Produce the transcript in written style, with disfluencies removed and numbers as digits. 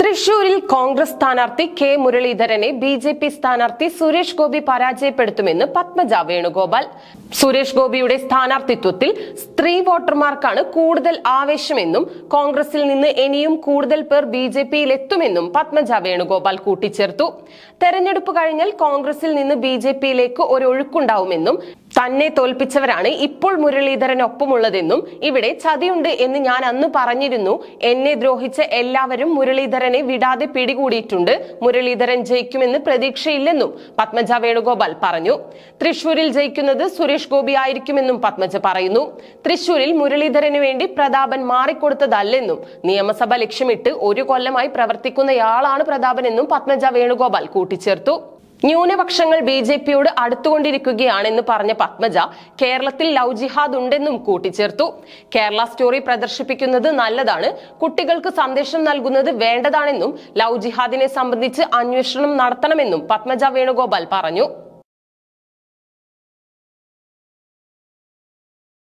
തൃശൂരിൽ കോൺഗ്രസ് സ്ഥാനാർത്ഥി കെ മുരളീധരനെ ബി.ജെ.പി. സ്ഥാനാർത്ഥി സുരേഷ് ഗോപി പരാജയപ്പെടുത്തുമെന്ന് പത്മജ വേണുഗോപാൽ. സുരേഷ് ഗോപിയുടെ സ്ഥാനാർത്ഥിത്വത്തിൽ സ്ത്രീ വോട്ടർമാർക്കാണ് കൂടുതൽ ആവേശമെന്നും കോൺഗ്രസിൽ നിന്ന് ഇനിയും കൂടുതൽ പേർ ബി.ജെ.പിയിൽ എത്തുമെന്നും പത്മജ വേണുഗോപാൽ കൂട്ടിച്ചേർത്തു. തെരഞ്ഞെടുപ്പ് കഴിഞ്ഞാൽ കോൺഗ്രസിൽ നിന്ന് ബി.ജെ.പിയിലേക്ക് ഒരു ഒഴുക്കുണ്ടാവുമെന്നും തന്നെ തോൽപ്പിച്ചവരാണ് ഇപ്പോൾ മുരളീധരനൊപ്പമുള്ളതെന്നും ഇവിടെ ചതിയുണ്ട് എന്ന് ഞാൻ അന്ന് പറഞ്ഞിരുന്നു. എന്നെ ദ്രോഹിച്ച എല്ലാവരും മുരളീധരനെ വിടാതെ പിടികൂടിയിട്ടുണ്ട്. മുരളീധരൻ ജയിക്കുമെന്ന് പ്രതീക്ഷയില്ലെന്നും പത്മജ വേണുഗോപാൽ പറഞ്ഞു. തൃശൂരിൽ ജയിക്കുന്നത് സുരേഷ് ഗോപി ആയിരിക്കുമെന്നും പത്മജ പറയുന്നു. തൃശൂരിൽ മുരളീധരന് വേണ്ടി പ്രതാപൻ മാറിക്കൊടുത്തതല്ലെന്നും നിയമസഭ ലക്ഷ്യമിട്ട് ഒരു കൊല്ലമായി പ്രവർത്തിക്കുന്നയാളാണ് പ്രതാപനെന്നും പത്മജ വേണുഗോപാൽ കൂട്ടിച്ചേർത്തു. ന്യൂനപക്ഷങ്ങൾ ബി.ജെ.പിയോട് അടുത്തുകൊണ്ടിരിക്കുകയാണെന്ന് പറഞ്ഞ പത്മജ കേരളത്തിൽ ലവ് ജിഹാദ് ഉണ്ടെന്നും കൂട്ടിച്ചേർത്തു. കേരള സ്റ്റോറി പ്രദർശിപ്പിക്കുന്നത് നല്ലതാണ്, കുട്ടികൾക്ക് സന്ദേശം നൽകുന്നത് വേണ്ടതാണെന്നും ലവ് ജിഹാദിനെ സംബന്ധിച്ച് അന്വേഷണം നടത്തണമെന്നും പത്മജ വേണുഗോപാൽ പറഞ്ഞു.